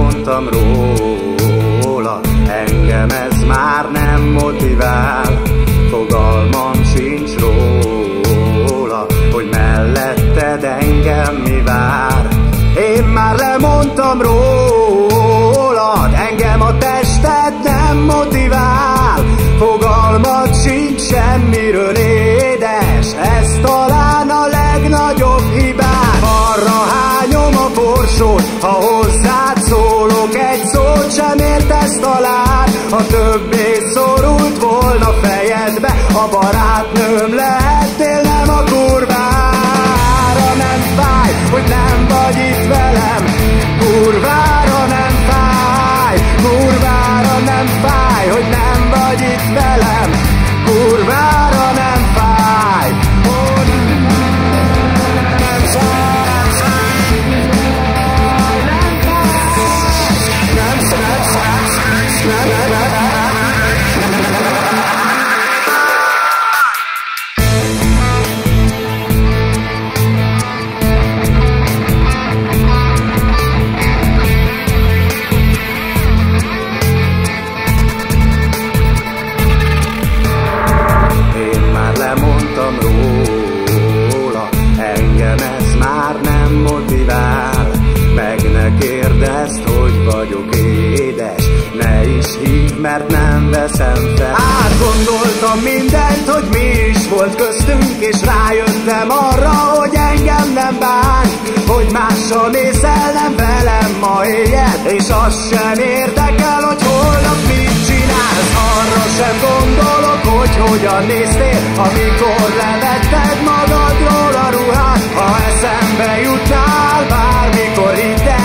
lemondtam róla, engem ez már nem motivál. Fogalmam sincs róla, hogy melletted engem mi vár. Én már lemondtam rólad, engem a tested nem motivál. Fogalmat sincs semmiről, édes, ez talán a legnagyobb hibád. Arra hányom a borsót, ha hozzád szólok, egy szót sem értesz talán. Ha többé szorult volna fejedbe, a barátnőm lehetnél, nem a kurvára nem fáj, hogy nem vagy itt velem. Kurvára nem fáj, kurvára nem fáj, hogy nem vagy itt velem. Kurvára nem fáj, hogy nem róla, engem ez már nem motivál. Meg ne kérdezd, hogy vagyok édes, ne is hívd, mert nem veszem fel. Átgondoltam mindent, hogy mi is volt köztünk, és rájöttem arra, hogy engem nem bán. Hogy mással mész el, nem velem ma éjjel, és azt sem érdekel, hogy holnap mit csinálsz. Arra sem gondolok, hogy hogyan néztél, amikor levetted magadról a ruhát. Ha eszembe jutnál bármikor ide,